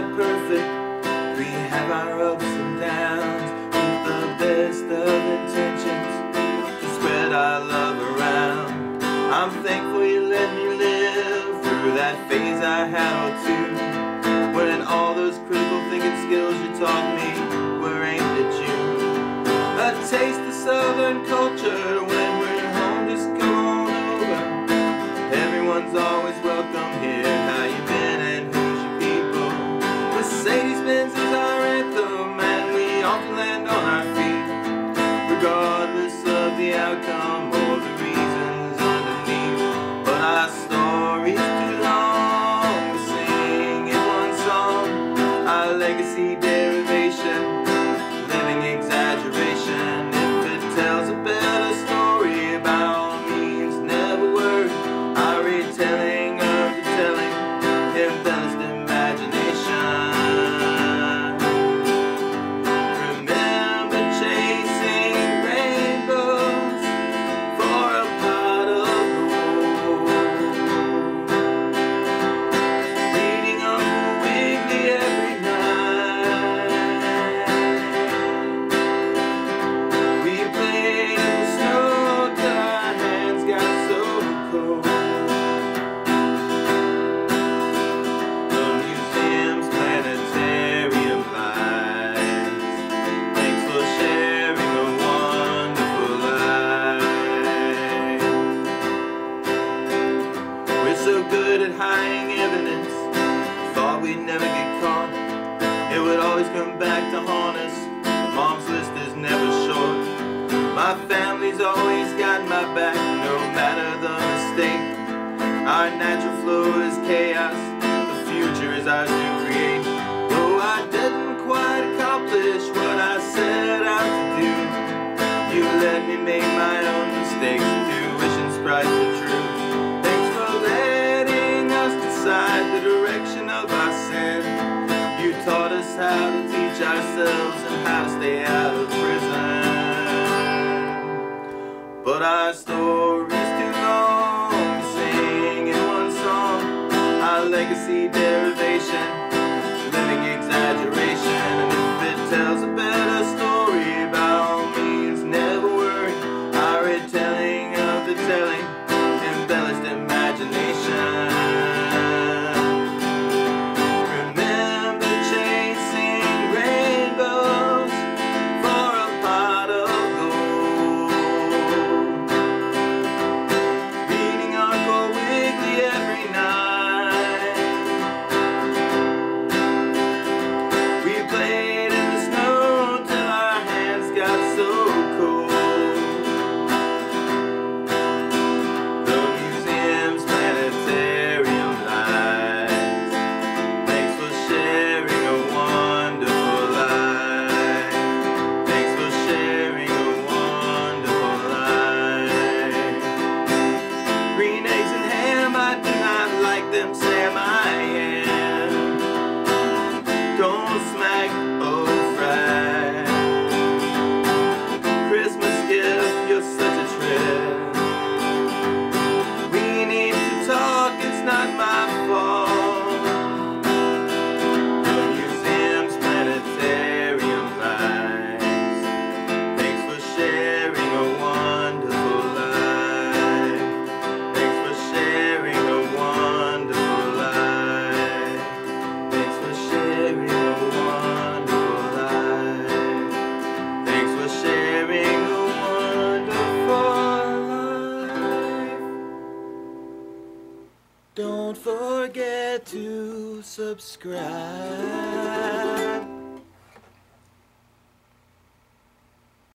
not perfect. We have our ups and downs, with the best of intentions to spread our love around. I'm thankful you let me live through that phase I had or two, when all those critical thinking skills you taught me were aimed at you. A taste of Southern culture when we're home, just come on over. Everyone's always welcome here. How you been and who's your people? Mercedes-Benz is our anthem, and we often land on our feet, regardless of the outcome or the reasons underneath. But our story's too long to sing in one song. Our legacy derivation, living exaggeration. If it tells a better story, by all means never worry. Our retelling of the telling, embellished imagination. Remember chasing rainbows for a pot of gold, reading Uncle Wiggily every night. We played in the snow till our hands got so cold. The museum's planetarium lights, thanks for sharing a wonderful life. We're so good at hiding evidence, thought we'd never get caught. It would always come back to haunt us. Mom's list is never short. My family's always got my back, no matter the mistake. Our natural flow is chaos, the future is ours to create. Though I didn't quite accomplish what I set out to do, you let me make my own mistakes. Tuition's price for truth. Thanks for letting us decide the direction of our sin. You taught us how to teach ourselves and how to stay out of prison. But our story's too long to sing in one song. Our legacy derivation, living exaggeration. And if it tells a better story, by all means never worry. Our retelling of the telling, embellished imagination. Remember chasing rainbows for a pot of gold, reading Uncle Wiggily every night. We played in the snow till our hands got so cold. The museum's planetarium lights, thanks for sharing a wonderful life. Thanks for sharing a wonderful life. Green eggs and ham, I do not like them, Sam, I am. Don't smack, oh fry. Christmas gift, you're such a trip. We need to talk, it's not my fault. The museum's planetarium lights, thanks for sharing a wonderful life. Thanks for sharing a wonderful life. Thanks for sharing a wonderful life. Thanks for sharing a wonderful life. Don't forget to subscribe.